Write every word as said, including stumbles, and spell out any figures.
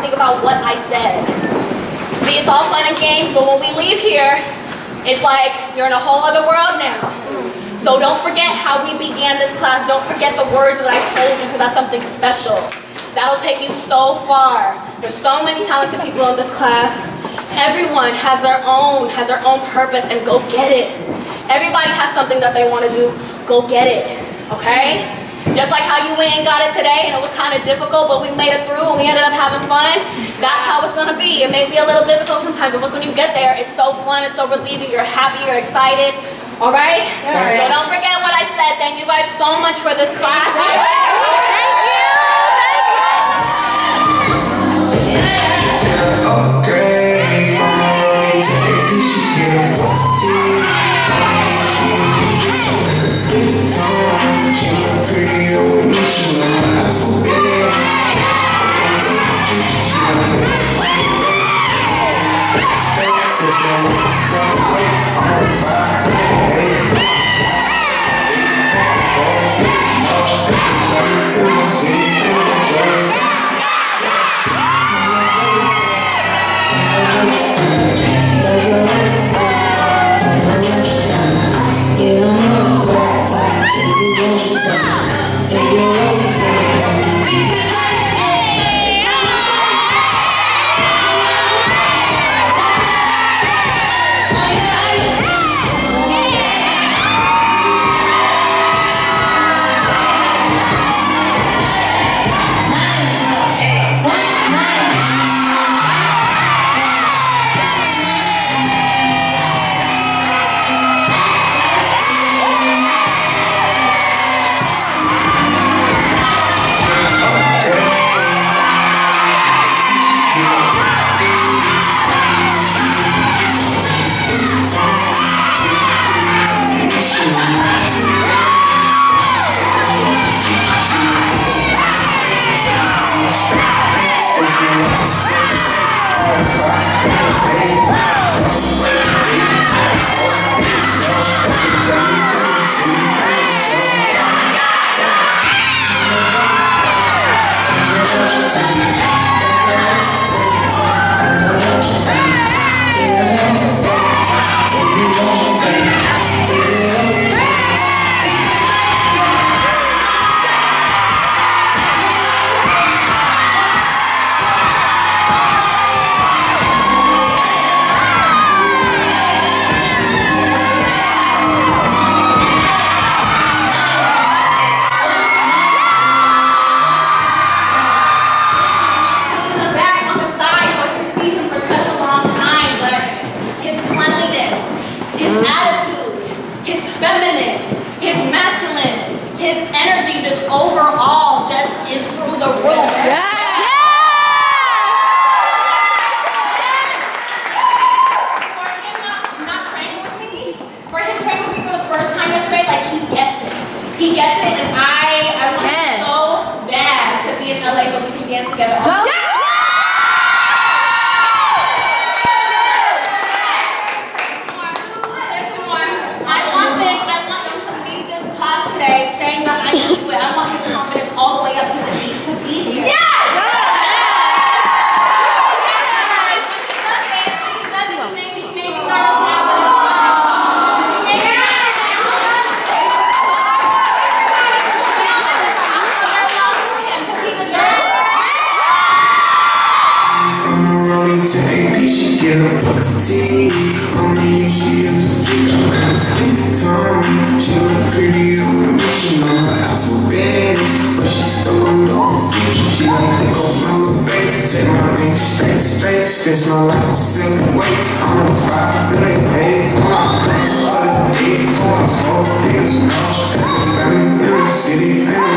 think about what I said. See, it's all fun and games, but when we leave here, it's like you're in a whole other world now. So don't forget how we began this class. Don't forget the words that I told you, because that's something special. That'll take you so far. There's so many talented people in this class. Everyone has their own, has their own purpose, and go get it. Everybody has something that they want to do. Go get it, okay? Just like how you went and got it today, and it was kind of difficult, but we made it through and we ended up having fun. That's how it's gonna be. It may be a little difficult sometimes, but once when you get there, it's so fun, it's so relieving, you're happy, you're excited. All right? All right. So don't forget what I said. Thank you guys so much for this class. Thank you. There's no life to silhouette. I'm on a vibrate, hey. I'm on a place, other day, for a four days now. That's a family in the city,